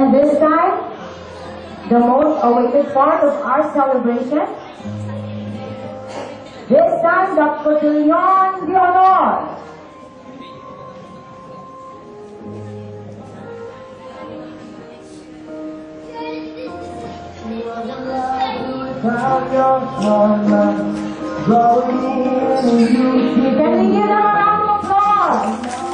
And this time, the most awaited part of our celebration. This time, the Cotillon de Honor. Can we give them a round of applause?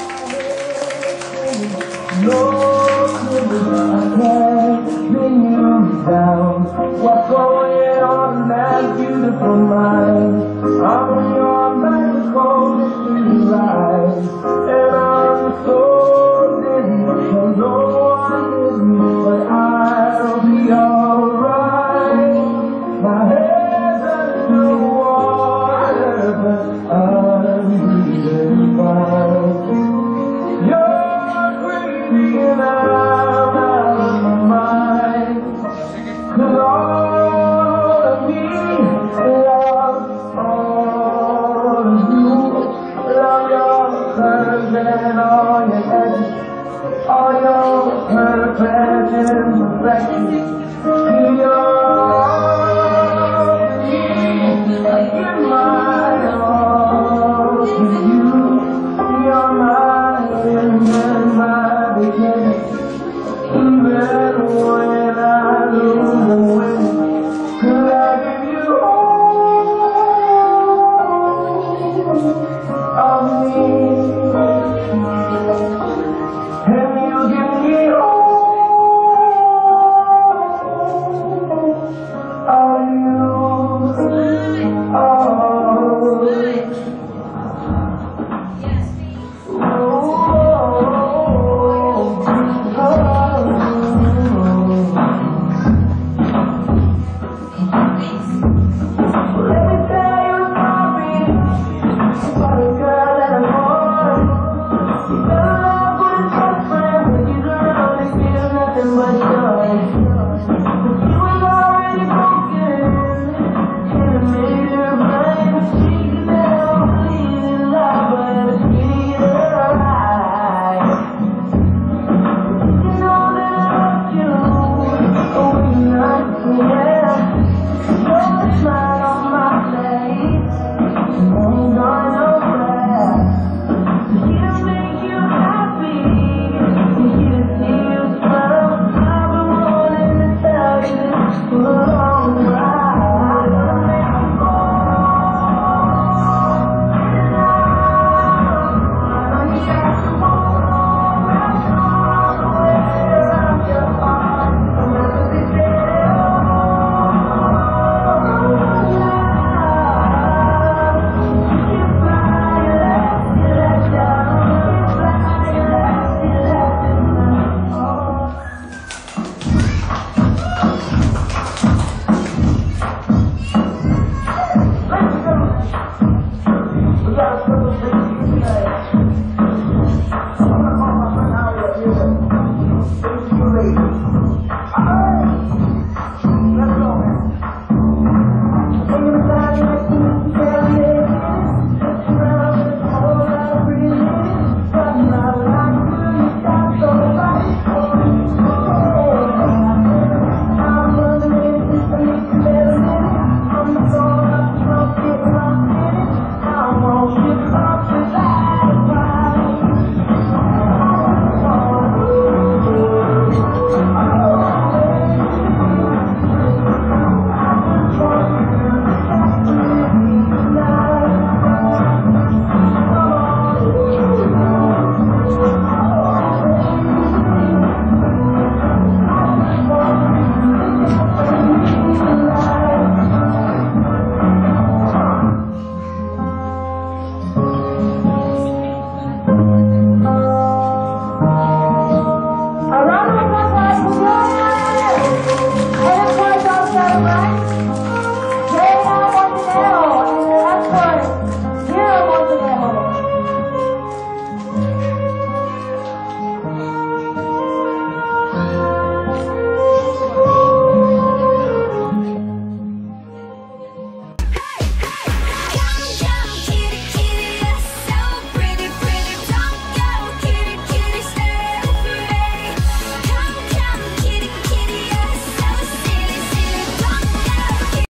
What's going on in that beautiful mind? I'm your magical mystery ride, and I'm so dizzy, so no one is me, but I'll be alright. My head's under water, but I'm breathing fine. You're crazy and I'm out of my mind. 'Cause all of me loves all of you. Love your curves and all your edges, all your perfect imperfections. You're all of me. I give my all to you. You're my end and my beginning. Even when I lose and win, 'cause I give you all of me, and you give me all of you. Let me